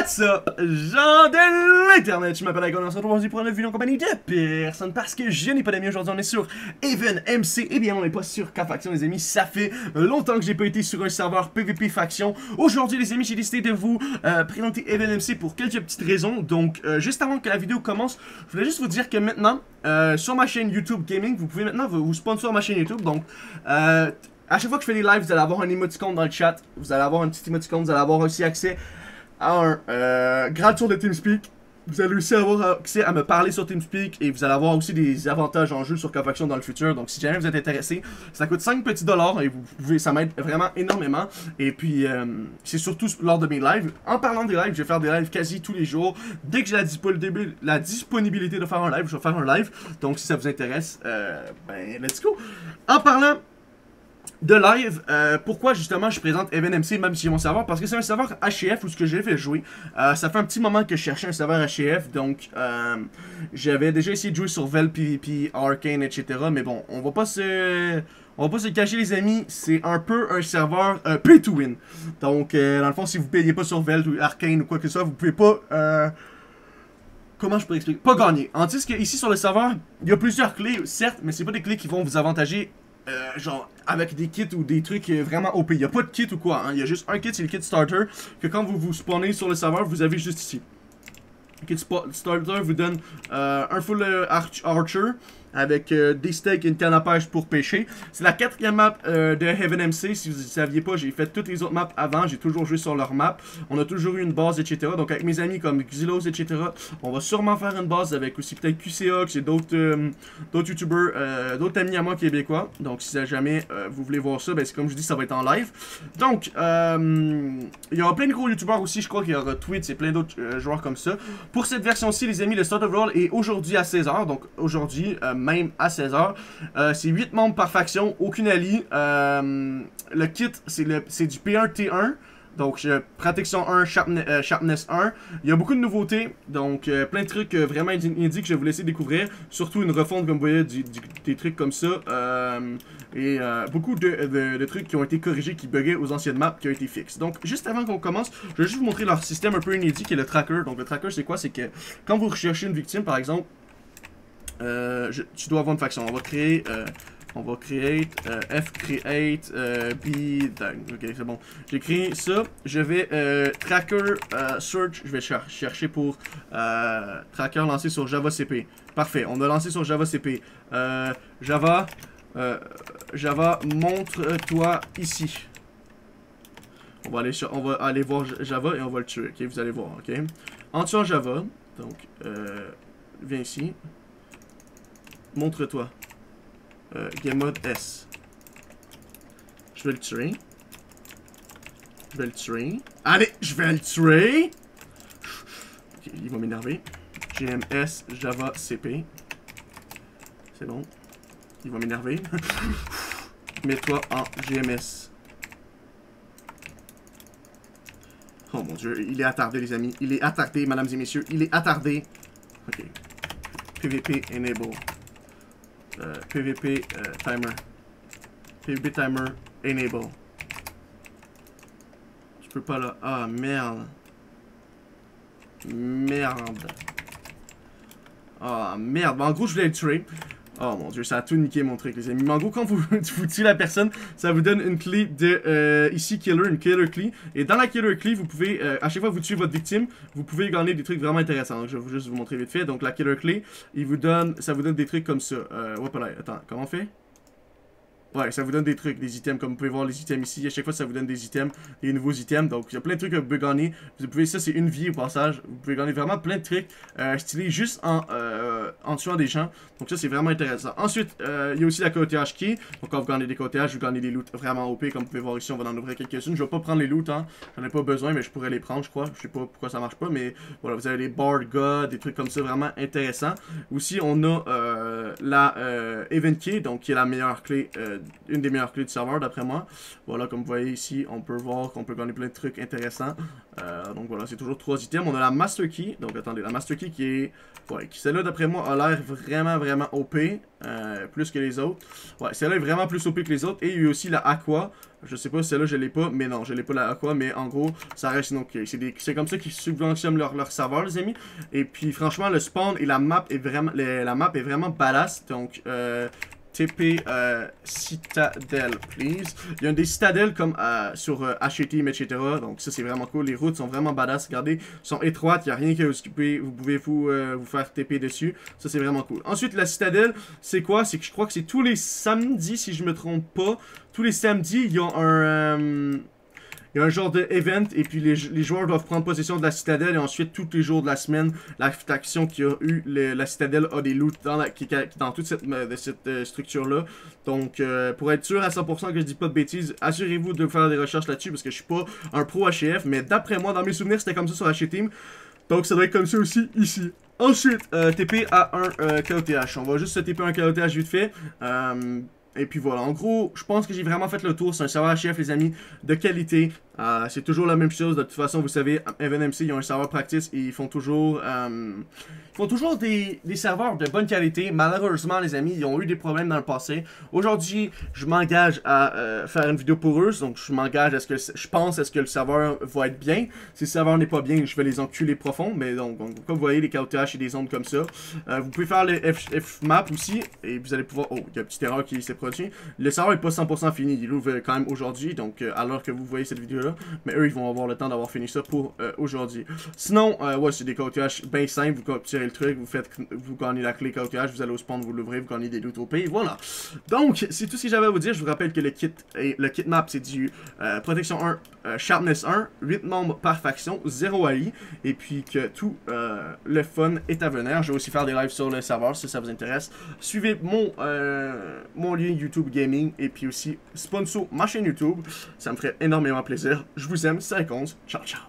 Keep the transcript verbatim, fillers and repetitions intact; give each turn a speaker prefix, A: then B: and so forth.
A: What's up, gens de l'internet, je m'appelle Agon, on se retrouve aujourd'hui pour une vidéo en compagnie de personne parce que je n'ai pas d'amis aujourd'hui, on est sur Even M C, et bien on n'est pas sur K Faction les amis, ça fait longtemps que j'ai pas été sur un serveur P V P Faction. Aujourd'hui les amis, j'ai décidé de vous euh, présenter Even M C pour quelques petites raisons, donc euh, juste avant que la vidéo commence, je voulais juste vous dire que maintenant, euh, sur ma chaîne YouTube Gaming, vous pouvez maintenant vous, vous sponsor ma chaîne YouTube, donc... Euh, À chaque fois que je fais des lives, vous allez avoir un emoticon dans le chat. Vous allez avoir un petit emoticon. Vous allez avoir aussi accès à un euh, grand tour de TeamSpeak. Vous allez aussi avoir accès à me parler sur TeamSpeak. Et vous allez avoir aussi des avantages en jeu sur K Faction dans le futur. Donc si jamais vous êtes intéressé, ça coûte cinq petits dollars. Et vous pouvez, ça m'aide vraiment énormément. Et puis, euh, c'est surtout lors de mes lives. En parlant des lives, je vais faire des lives quasi tous les jours. Dès que j'ai la, dispo la disponibilité de faire un live, je vais faire un live. Donc si ça vous intéresse, euh, ben let's go. En parlant... de live, euh, pourquoi justement je présente Even M C même si j'ai mon serveur? Parce que c'est un serveur H C F où ce que j'ai fait jouer. Euh, ça fait un petit moment que je cherchais un serveur H C F, donc euh, j'avais déjà essayé de jouer sur Vel P V P, Arcane, et cetera. Mais bon, on va pas se... On va pas se cacher les amis, c'est un peu un serveur euh, pay to win. Donc euh, dans le fond, si vous payez pas sur Vel ou Arcane ou quoi que ce soit, vous pouvez pas... Euh, Comment je peux expliquer? Pas gagner. En tandis que ici sur le serveur, il y a plusieurs clés, certes, mais c'est pas des clés qui vont vous avantager. Euh, genre avec des kits ou des trucs euh, vraiment O P. Il n'y a pas de kit ou quoi, hein. Il y a juste un kit, c'est le kit starter, que quand vous vous spawnez sur le serveur, vous avez juste ici. Le kit starter vous donne euh, un full euh, arch archer, avec euh, des steaks et une canne à pêche pour pêcher. C'est la quatrième map euh, de Even M C. Si vous ne saviez pas, j'ai fait toutes les autres maps avant. J'ai toujours joué sur leur map. On a toujours eu une base, et cetera. Donc avec mes amis comme Xylos, et cetera, on va sûrement faire une base avec aussi peut-être Q C Ox et d'autres euh, d'autres youtubeurs, euh, d'autres amis à moi québécois. Donc si jamais euh, vous voulez voir ça, ben, c'est comme je dis, ça va être en live. Donc, euh, il y aura plein de gros youtubeurs aussi. Je crois qu'il y aura Twitch et plein d'autres euh, joueurs comme ça. Pour cette version-ci, les amis, le Start of Roll est aujourd'hui à seize heures. Donc aujourd'hui, euh, même à seize heures. Euh, c'est huit membres par faction, aucune allie. Euh, le kit, c'est du P un T un. Donc, euh, protection un, sharpness, euh, sharpness un. Il y a beaucoup de nouveautés. Donc, euh, plein de trucs euh, vraiment inédits que je vais vous laisser découvrir. Surtout une refonte, comme vous voyez, du, du, des trucs comme ça. Euh, et euh, beaucoup de, de, de trucs qui ont été corrigés, qui buggaient aux anciennes maps, qui ont été fixes. Donc, juste avant qu'on commence, je vais juste vous montrer leur système un peu inédit, qui est le tracker. Donc, le tracker, c'est quoi? C'est que quand vous recherchez une victime, par exemple, Euh, je, tu dois avoir une faction. On va créer, euh, on va créer euh, F create euh, B. Ok, c'est bon. J'ai créé ça. Je vais euh, tracker euh, search. Je vais cher chercher pour euh, tracker lancé sur Java C P. Parfait. On a lancé sur Java C P. Euh, Java, euh, Java, montre-toi ici. On va aller sur, on va aller voir Java et on va le tuer. Ok, vous allez voir. Ok. En tuant Java, donc euh, viens ici. Montre-toi. Euh, game mode S. Je vais le tuer. Je vais le tuer. Allez, je vais le tuer. Okay, il va m'énerver. G M S Java C P. C'est bon. Il va m'énerver. Mets-toi en G M S. Oh mon dieu, il est attardé les amis. Il est attardé, mesdames et messieurs. Il est attardé. Ok. P V P enable. Euh, P V P euh, timer. P V P timer enable. Je peux pas là. Ah merde. Merde. Ah merde. Bon, en gros, je voulais le tuer. Oh mon dieu, ça a tout niqué mon truc, les amis. Mais en gros, quand vous, vous tuez la personne, ça vous donne une clé de euh, ici killer, une killer clé. Et dans la killer clé, vous pouvez, euh, à chaque fois que vous tuez votre victime, vous pouvez gagner des trucs vraiment intéressants. Donc, je vais juste vous montrer vite fait. Donc, la killer clé, il vous donne, ça vous donne des trucs comme ça. Euh, hop là, attends, comment on fait? Ouais, ça vous donne des trucs, des items, comme vous pouvez voir les items ici. À chaque fois, ça vous donne des items, des nouveaux items. Donc, il y a plein de trucs que vous pouvez gagner. Vous pouvez, ça, c'est une vie au passage. Vous pouvez gagner vraiment plein de trucs euh, stylés juste en, euh, en tuant des gens. Donc, ça, c'est vraiment intéressant. Ensuite, euh, il y a aussi la cotéage key. Donc, quand vous gagnez des cotéages, vous gagnez des loots vraiment O P. Comme vous pouvez voir ici, on va en ouvrir quelques-unes. Je vais pas prendre les loots, hein. J'en ai pas besoin, mais je pourrais les prendre, je crois. Je sais pas pourquoi ça marche pas, mais voilà, vous avez les Bard God, des trucs comme ça vraiment intéressants. Aussi, on a euh, la euh, Event Key, donc qui est la meilleure clé. Euh, une des meilleures clés du serveur d'après moi. Voilà, comme vous voyez ici, on peut voir qu'on peut gagner plein de trucs intéressants. Euh, donc voilà, c'est toujours trois items. On a la Master Key. Donc attendez, la Master Key qui est... Ouais, qui celle-là d'après moi a l'air vraiment vraiment O P. euh, plus que les autres. Ouais, celle-là est vraiment plus O P que les autres. Et il y a aussi la Aqua. Je sais pas, celle-là je l'ai pas, mais non, je l'ai pas la Aqua, mais en gros, ça reste donc c'est comme ça qu'ils subventionnent leur, leur serveur, les amis. Et puis franchement, le spawn et la map est vraiment, les, la map est vraiment badass. Donc, euh, T P euh, Citadel, please. Il y a des citadelles comme euh, sur euh, H T M, et cetera. Donc ça c'est vraiment cool. Les routes sont vraiment badass. Regardez, sont étroites. Il n'y a rien que vous occupez. Vous pouvez vous, euh, vous faire T P dessus. Ça c'est vraiment cool. Ensuite, la citadelle, c'est quoi? C'est que je crois que c'est tous les samedis, si je me trompe pas. Tous les samedis, il y a un... Euh, Il y a un genre de event et puis les, les joueurs doivent prendre possession de la citadelle et ensuite tous les jours de la semaine, la faction qui a eu le, la citadelle a des loots dans, la, qui, qui, dans toute cette, de cette euh, structure-là. Donc euh, pour être sûr à cent pour cent que je dis pas de bêtises, assurez-vous de faire des recherches là-dessus parce que je suis pas un pro H F, mais d'après moi, dans mes souvenirs, c'était comme ça sur H Team. Donc ça doit être comme ça aussi ici. Ensuite, euh, T P à un euh, K O T H. On va juste se T P un K O T H vite fait. Euh, Et puis voilà, en gros, je pense que j'ai vraiment fait le tour. C'est un serveur H F, les amis, de qualité. Euh, c'est toujours la même chose. De toute façon, vous savez, Even M C, ils ont un serveur practice et ils font toujours... Euh, ils font toujours des, des serveurs de bonne qualité. Malheureusement, les amis, ils ont eu des problèmes dans le passé. Aujourd'hui, je m'engage à euh, faire une vidéo pour eux. Donc, je m'engage à ce que... Je pense à ce que le serveur va être bien. Si le serveur n'est pas bien, je vais les enculer profond. Mais donc, donc comme vous voyez, les K O T H et des ondes comme ça. Euh, vous pouvez faire les F map aussi. Et vous allez pouvoir... Oh, il y a une petite erreur qui s'est produite. Le serveur n'est pas cent pour cent fini. Il ouvre quand même aujourd'hui. Donc, euh, alors que vous voyez cette vidéo-là. Mais eux, ils vont avoir le temps d'avoir fini ça pour euh, aujourd'hui. Sinon, euh, ouais, c'est des K O T H bien simples. Vous tirez le truc, vous faites, vous gagnez la clé K O T H, vous allez au spawn, vous l'ouvrez, vous gagnez des loot O P. Voilà. Donc, c'est tout ce que j'avais à vous dire. Je vous rappelle que le kit, le kit map, c'est du euh, protection un, euh, sharpness un, huit membres par faction, zéro A I. Et puis que tout euh, le fun est à venir. Je vais aussi faire des lives sur le serveur si ça vous intéresse. Suivez mon, euh, mon lien YouTube Gaming et puis aussi sponsor ma chaîne YouTube. Ça me ferait énormément plaisir. Je vous aime, cinq onze. Ciao, ciao.